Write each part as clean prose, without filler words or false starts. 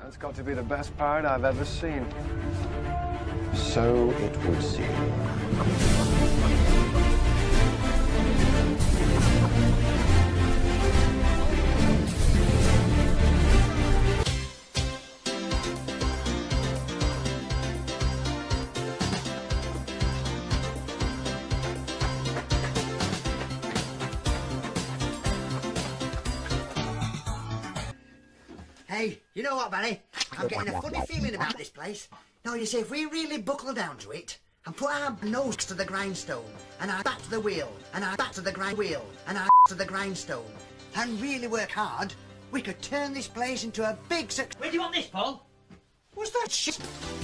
That's got to be the best pirate I've ever seen. So it would seem. Hey, you know what, Barry? I'm getting a funny feeling about this place. Now, you see, if we really buckle down to it and put our nose to the grindstone and our back to the wheel and our back to the wheel and our to the grindstone and really work hard, we could turn this place into a big success. Where do you want this, Paul? What's that shit?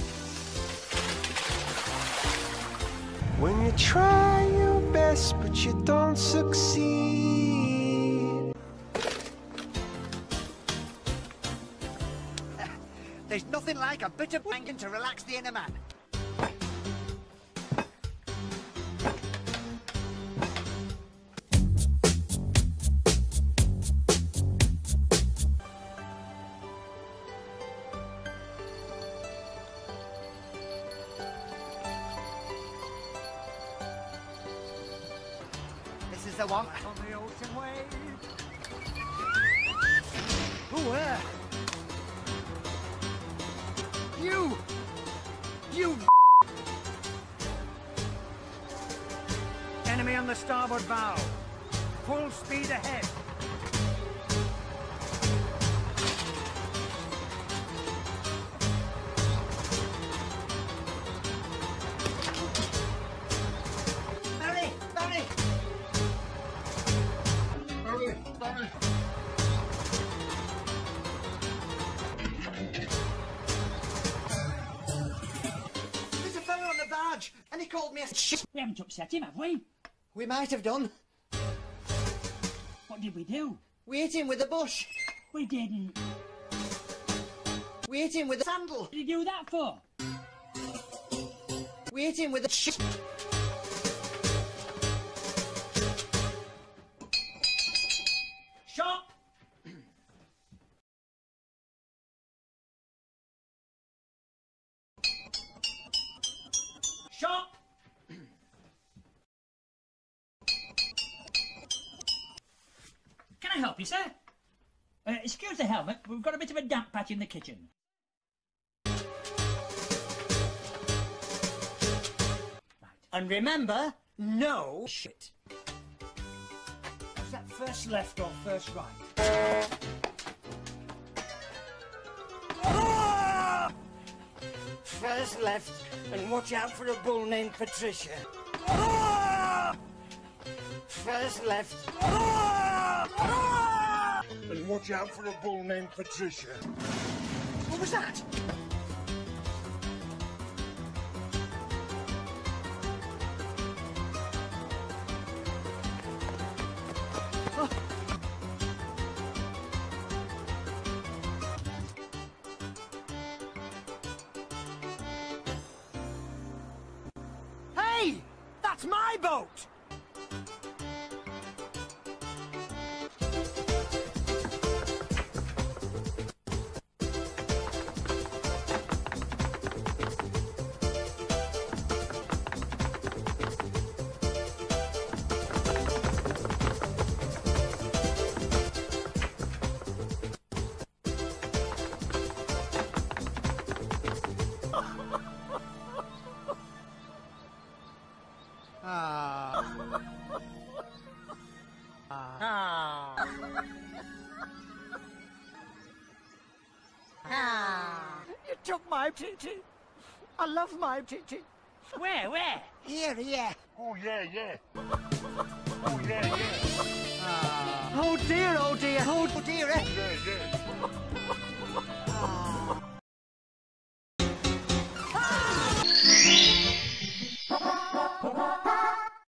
When you try your best but you don't succeed. There's nothing like a bit of banging to relax the inner man. This is the one. On the ocean wave. Ooh, You! Enemy on the starboard bow. Full speed ahead. Barry! Barry! Barry! Barry! And he called me a shit. We haven't upset him, have we? We might have done. What did we do? We hit him with a bush. We didn't. We hit him with a sandal. What did you do that for? We hit him with a shit. Shot! Shot! Can I help you, sir? Excuse the helmet, we've got a bit of a damp patch in the kitchen. Right. And remember, no shit. Is that first left or first right? First left, and watch out for a bull named Patricia. First left. And watch out for a bull named Patricia. What was that? Oh. Hey! That's my boat! You took my titty. I love my titty. Where? Here. Oh, yeah. Oh, yeah. Oh dear, oh dear, oh dear. Yeah.